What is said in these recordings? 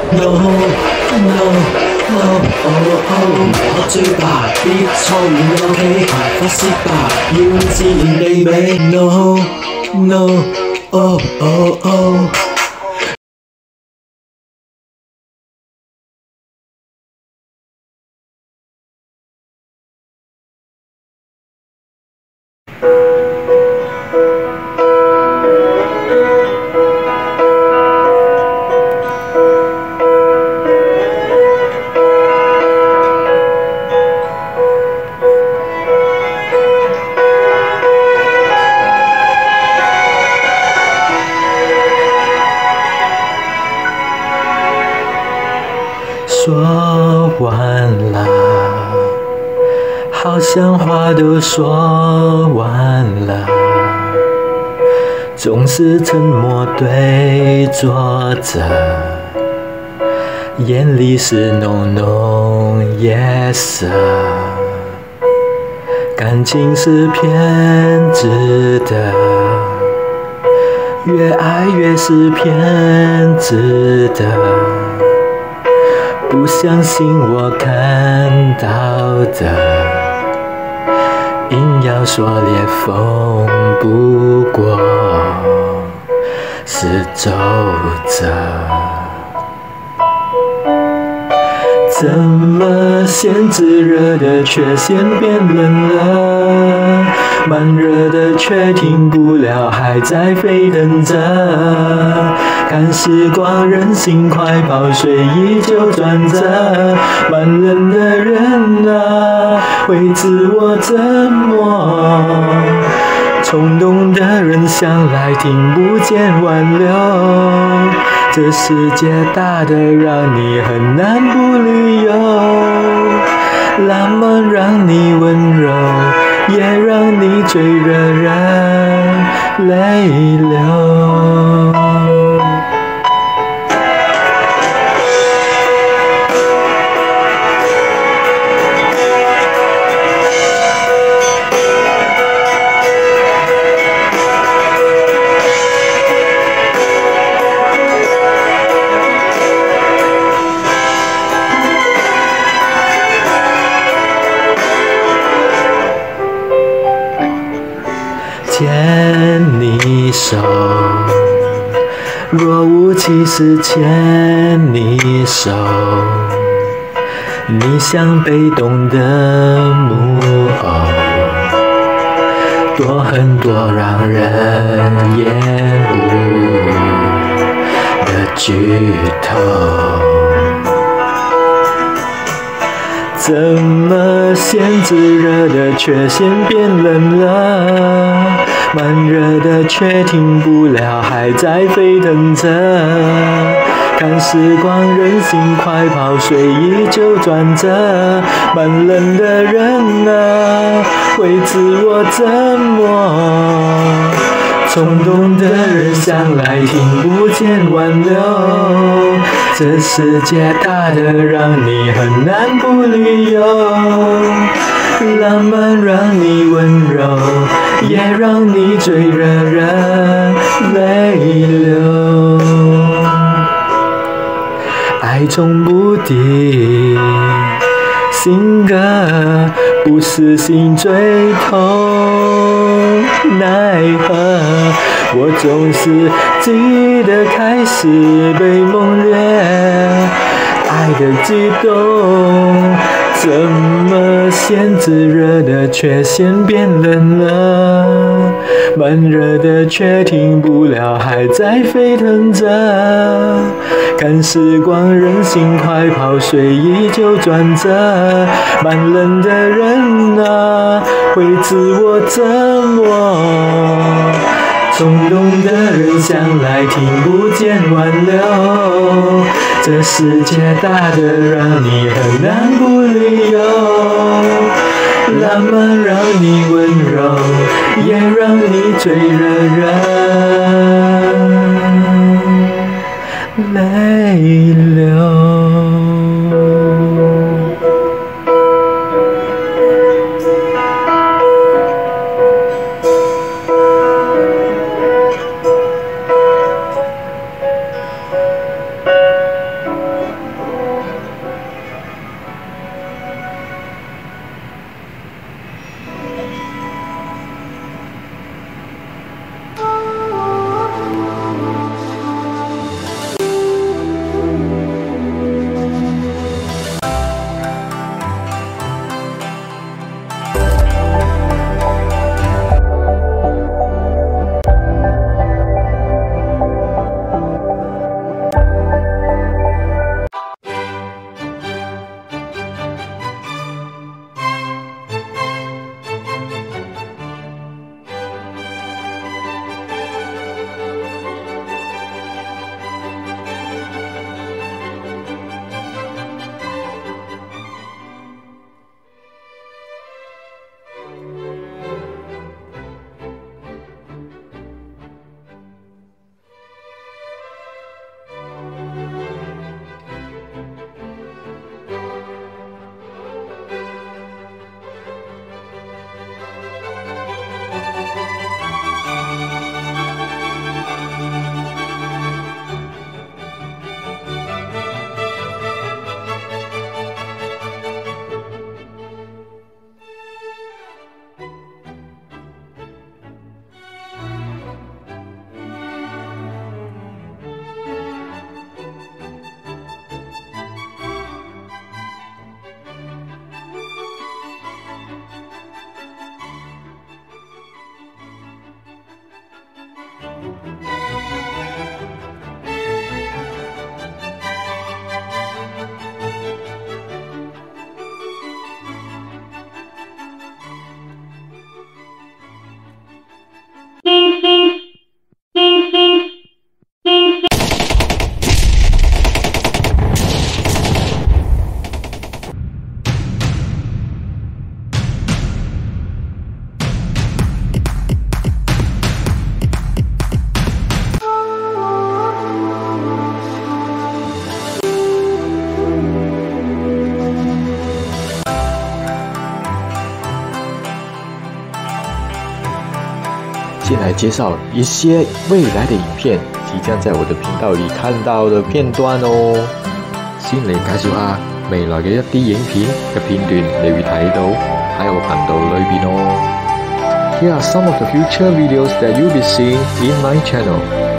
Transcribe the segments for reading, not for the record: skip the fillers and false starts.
No No No Oh Oh 我最怕別錯誤 OK 發泄吧，要自然地美 No No Oh Oh Oh说完了，好像话都说完了，总是沉默对坐着，眼里是浓浓夜色，感情是偏执的，越爱越是偏执的。不相信我看到的，硬要说裂缝不过是皱褶。怎么先炙热的却先变冷了？慢热的却停不了，还在沸腾着。看时光任性快跑，水依旧转着。慢冷的人啊，会自我折磨。冲动的人向来听不见挽留。这世界大的让你很难不旅游，浪漫让你温柔，也让你最惹人泪流。牵你手，若无其事牵你手，你像被动的木偶，多很多让人厌恶的剧透。怎么先炙热的却先变冷了？慢热的却停不了，还在沸腾着。看时光任性快跑，水依旧转着。慢冷的人啊，会自我折磨。冲动的人向来听不见挽留。这世界大的让你很难不旅游，浪漫让你温柔，也让你最惹人泪流。爱从不敌，性格不死心最痛，奈何我总是记得开始被蒙掠，爱的激动，怎么先炙热的却先变冷了？慢热的却停不了，还在沸腾着。看时光任性快跑，水依旧转着。慢冷的人啊，会自我折磨。冲动的人向来听不见挽留。这世界大的让你很难不旅游，浪漫让你温柔，也让你最惹人泪流。 来介绍一些未來的影片，即將在我的頻道裡看到的片段哦。先嚟介紹下未來嘅一啲影片嘅片段，你會睇到喺我頻道裏邊哦。Here are some of the future videos that you'll be seeing in my channel.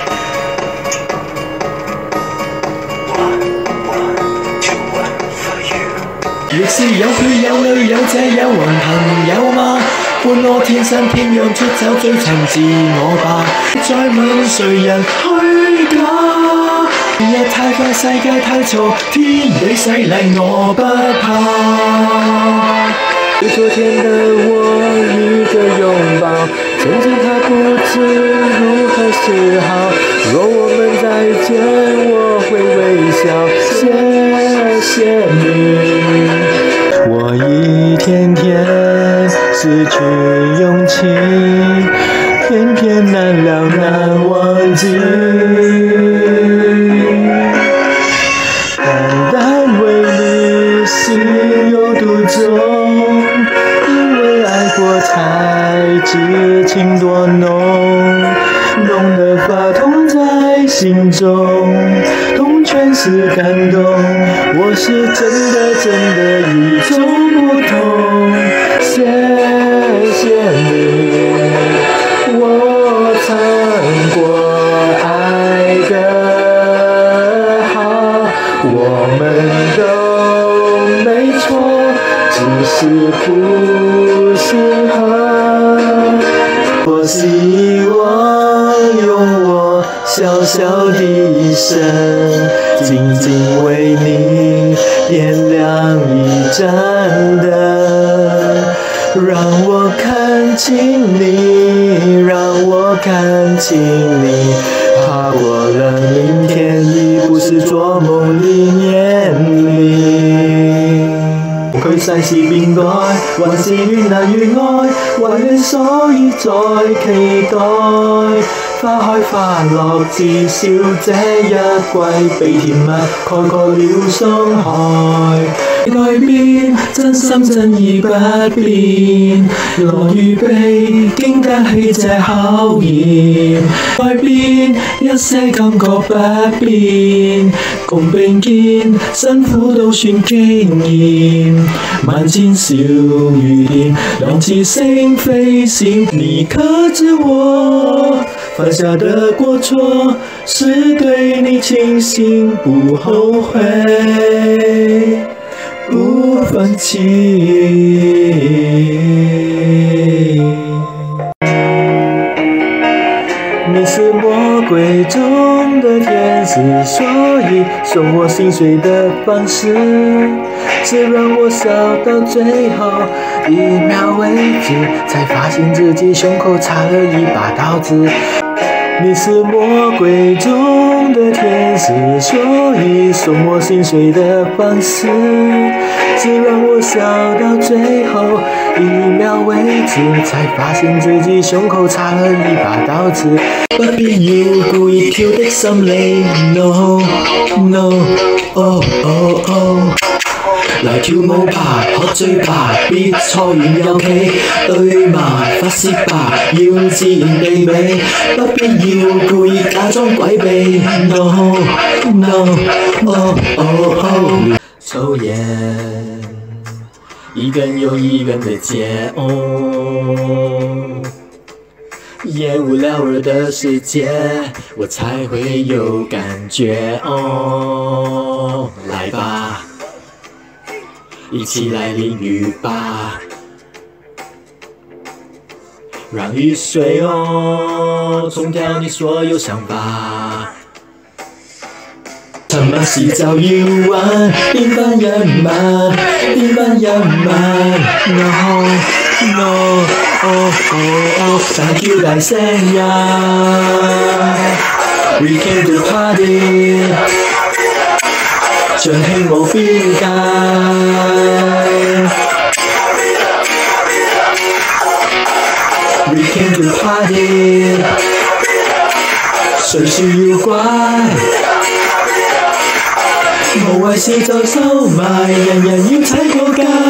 亦是有血有淚有這有魂朋友嗎？伴我天生天養出走追尋自我吧。再問誰人虛假？日太快，世界太嘈，天地洗禮我不怕。 對昨天的我一個擁抱，曾經他不知如何是好。若我們再見，我會微笑，謝謝你。 我一天天失去勇氣，偏偏難了難忘記。淡淡為你心有獨鍾，因為愛過才知情多濃，濃得發痛在心中，痛全是感動。我是真的與眾不同，謝謝你，我嘗過愛的好，我們都沒錯，只是不適合。我希望用我小小的一生，靜靜為你點亮一盞燈，讓我看清你，讓我看清你，踏過了明天，已不是做夢的年齡。佢世事變改，還是越難越愛，為你所以在期待。花開花落，至少這一季被甜蜜蓋過了傷害。改變，真心真意不變，樂與悲經得起這考驗。改變，一些感覺不變，共並肩，辛苦都算經驗。萬千小雨點，兩次星飛閃，你可知我犯下的過錯，是對你傾心不後悔，不放棄。你是魔鬼中的天使，所以送我心碎的方式，是讓我笑到最後一秒為止，才發現自己胸口插了一把刀子。你是魔鬼中的天使，所以送我心碎的方式，是讓我笑到最後一秒為止，才發現自己胸口插了一把刀子。不必要故意挑的心理 ，No No Oh Oh Oh。來跳舞吧，喝醉吧，別錯完又企，對嘛發泄吧，要自然地美，不必要故意假裝詭秘 ，No No Oh Oh Oh。抽煙，一根又一根的戒哦，也無聊了的世界，我才會有感覺哦，來吧。一起來淋雨吧，讓雨水哦沖掉你所有想法。沉默時就要玩，變翻人慢，變翻人慢。No No Oh Oh Oh， 想叫大聲呀 ！We came to party。像輕無邊界 We came to party， 誰說要乖？無謂事就收埋，人人要踩過界。